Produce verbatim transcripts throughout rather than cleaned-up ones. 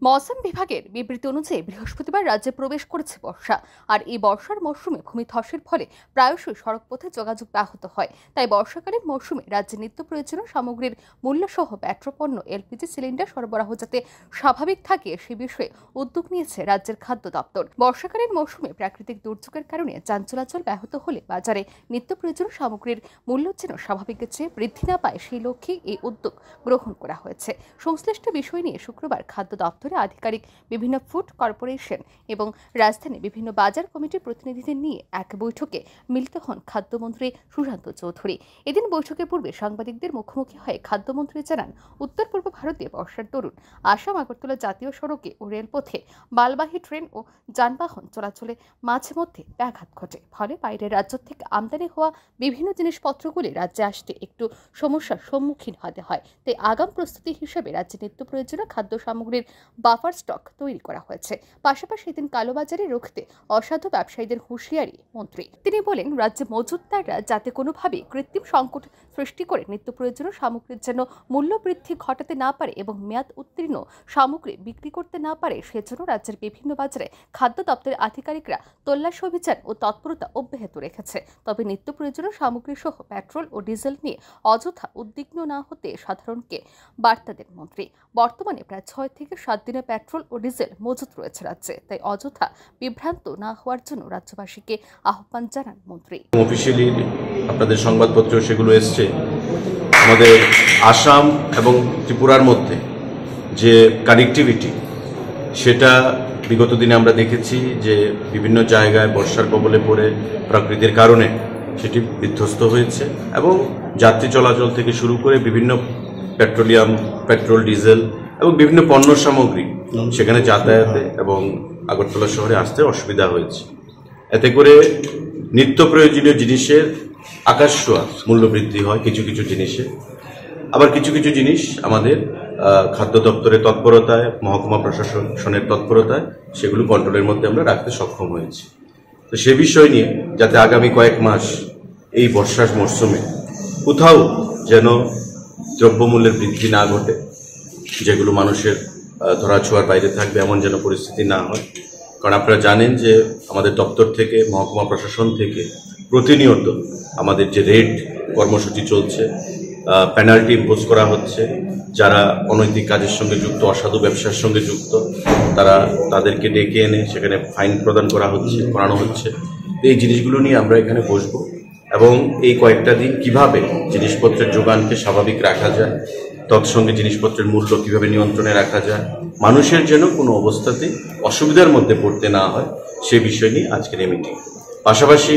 মৌসুম বিভাগের বিবৃতি অনুযায়ী বৃহস্পতিবার রাজ্যে প্রবেশ করেছে বর্ষা। আর এই বর্ষার মৌসুমে ভূমিধসের ফলে প্রায়শই সড়কপথে যোগাযোগ ব্যাহত হয়। তাই বর্ষাকালীন মৌসুমে রাজ্যে নিত্য প্রয়োজনীয় সামগ্রীর মূল্যসহ পেট্রোপণ্য এলপিজি সিলিন্ডার সরবরাহ যাতে স্বাভাবিক থাকে সে বিষয়ে উদ্যোগ নিয়েছে রাজ্যের খাদ্য দপ্তর। বর্ষাকালীন মৌসুমে প্রাকৃতিক দুর্যোগের কারণে যান চলাচল ব্যাহত হলে বাজারে নিত্য প্রয়োজনীয় সামগ্রীর মূল্য যেন স্বাভাবিকের চেয়ে বৃদ্ধি না পায় সেই লক্ষ্যে এই উদ্যোগ গ্রহণ করা হয়েছে। সংশ্লিষ্ট বিষয় নিয়ে শুক্রবার খাদ্য দপ্তর আধিকারিক বিভিন্ন ফুড কর্পোরেশন এবং রাজধানী বিভিন্ন বাজার কমিটির প্রতিনিধিদের নিয়ে এক বৈঠকে মিলিত হন খাদ্যমন্ত্রী সুশান্ত চৌধুরী। এদিন বৈঠকের পূর্বে সাংবাদিকদের মুখোমুখি হয়ে খাদ্যমন্ত্রী জানান, উত্তর পূর্ব ভারতে বর্ষার দরুন আসাম আগরতলা জাতীয় সড়কে ও রেলপথে মালবাহী ট্রেন ও যানবাহন চলাচলে মাঝে মধ্যে ব্যাঘাত ঘটে। ফলে বাইরের রাজ্য থেকে আমদানি হওয়া বিভিন্ন জিনিসপত্রগুলি রাজ্যে আসতে একটু সমস্যার সম্মুখীন হতে হয়। তাই আগাম প্রস্তুতি হিসেবে রাজ্যে নিত্য প্রয়োজনীয় খাদ্য সামগ্রীর বাফার স্টক তৈরি করা হয়েছে। পাশাপাশি এদিন কালোবাজারে রুখতে অসাধু ব্যবসায়ীদের হুঁশিয়ারি মন্ত্রী। তিনি বলেন, রাজ্যে মজুতদাররা যাতে কোনোভাবে কৃত্রিম সংকট সৃষ্টি করে নিত্য প্রয়োজনীয় সামগ্রীর জন্য মূল্য বৃদ্ধি ঘটাতে না পারে এবং মেয়াদ উত্তীর্ণ সামগ্রী বিক্রি করতে না পারে সেজন্য রাজ্যের বিভিন্ন বাজারে খাদ্য দপ্তরের আধিকারিকরা তল্লাশি অভিযান ও তৎপরতা অব্যাহত রেখেছে। তবে নিত্য প্রয়োজনীয় সামগ্রী সহ পেট্রোল ও ডিজেল নিয়ে অযথা উদ্বিগ্ন না হতে সাধারণকে বার্তা দেন মন্ত্রী। বর্তমানে প্রায় ছয় থেকে সাত দিনে পেট্রোল ও ডিজেল মজুত রয়েছে রাজ্যে, তাই অযথা বিভ্রান্ত না হওয়ার জন্য রাজ্যবাসীকে আহ্বান জানান মন্ত্রী। অফিসিয়ালি আপনাদের সংবাদপত্র সেগুলো এসছে, আমাদের আসাম এবং ত্রিপুরার মধ্যে যে কানেক্টিভিটি সেটা বিগত দিনে আমরা দেখেছি যে বিভিন্ন জায়গায় বর্ষার কবলে পড়ে প্রকৃতির কারণে সেটি বিধ্বস্ত হয়েছে এবং যাত্রী চলাচল থেকে শুরু করে বিভিন্ন পেট্রোলিয়াম পেট্রোল ডিজেল এবং বিভিন্ন পণ্য সামগ্রী সেখানে যাতায়াতে এবং আগরতলা শহরে আসতে অসুবিধা হয়েছে। এতে করে নিত্য প্রয়োজনীয় জিনিসের আকাশছোঁয়া মূল্য বৃদ্ধি হয় কিছু কিছু জিনিসে, আবার কিছু কিছু জিনিস আমাদের খাদ্য দপ্তরের তৎপরতায়, মহকুমা প্রশাসনের তৎপরতায় সেগুলো কন্ট্রোলের মধ্যে আমরা রাখতে সক্ষম হয়েছি। তো সে বিষয় নিয়ে যাতে আগামী কয়েক মাস এই বর্ষার মরশুমে কোথাও যেন দ্রব্যমূল্যের বৃদ্ধি না ঘটে, যেগুলো মানুষের ধরাছোঁয়ার বাইরে থাকবে এমন যেন পরিস্থিতি না হয়। কারণ আপনারা জানেন যে আমাদের দপ্তর থেকে, মহকুমা প্রশাসন থেকে প্রতিনিয়ত আমাদের যে রেড কর্মসূচি চলছে, পেনাল্টি ইম্পোজ করা হচ্ছে। যারা অনৈতিক কাজের সঙ্গে যুক্ত, অসাধু ব্যবসার সঙ্গে যুক্ত, তারা তাদেরকে ডেকে এনে সেখানে ফাইন প্রদান করা হচ্ছে করানো হচ্ছে। এই জিনিসগুলো নিয়ে আমরা এখানে বসবো এবং এই কয়েকটা দিন কিভাবে জিনিসপত্রের যোগানকে স্বাভাবিক রাখা যায়, তৎসঙ্গে জিনিসপত্রের মূল্য কিভাবে নিয়ন্ত্রণে রাখা যায়, মানুষের যেন কোনো অবস্থাতে অসুবিধার মধ্যে পড়তে না হয় সে বিষয় নিয়ে আজকের এই মিটিং। পাশাপাশি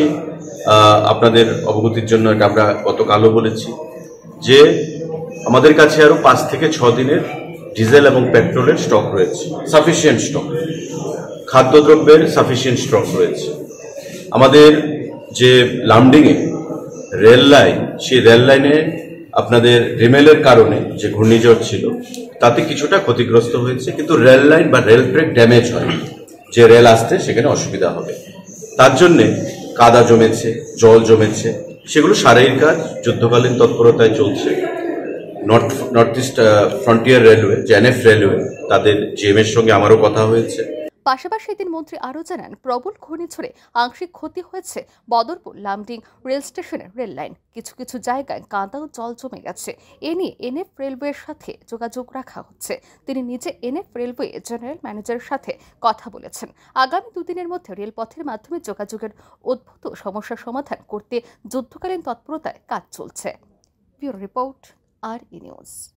আপনাদের অবগতির জন্য এটা আমরা গতকালও বলেছি যে আমাদের কাছে আরও পাঁচ থেকে ছ দিনের ডিজেল এবং পেট্রোলের স্টক রয়েছে, সাফিসিয়েন্ট স্টক, খাদ্যদ্রব্যের সাফিসিয়েন্ট স্টক রয়েছে। আমাদের যে লামডিংয়ে রেল লাইন, সেই রেল লাইনে আপনাদের রিমেলের কারণে যে ঘূর্ণিঝড় ছিল তাতে কিছুটা ক্ষতিগ্রস্ত হয়েছে, কিন্তু রেল লাইন বা রেল ট্র্যাক ড্যামেজ হয়, যে রেল আসতে সেখানে অসুবিধা হবে। তার জন্যে কাদা জমেছে, জল জমেছে, সেগুলো সারাইয়ের কাজ যুদ্ধকালীন তৎপরতায় চলছে। North north east frontier railway, J N F railway, তাদের জিএমের সঙ্গে আমারও কথা হয়েছে। পাশাপাশি এদিন মন্ত্রী আরও জানান, প্রবল ঘূর্ণিঝড়ে আংশিক ক্ষতি হয়েছে বদরপুর লামডিং রেল স্টেশনের রেল লাইন। কিছু কিছু জায়গায় কাদা ও জল জমে গেছে। এ নিয়ে এনএফ রেলওয়ের সাথে যোগাযোগ রাখা হচ্ছে। তিনি নিজে এনএফ রেলওয়ে জেনারেল ম্যানেজারের সাথে কথা বলেছেন। আগামী দুদিনের মধ্যে রেলপথের মাধ্যমে যোগাযোগের উদ্ভূত সমস্যার সমাধান করতে যুদ্ধকালীন তৎপরতায় কাজ চলছে। Bureau report, R E news.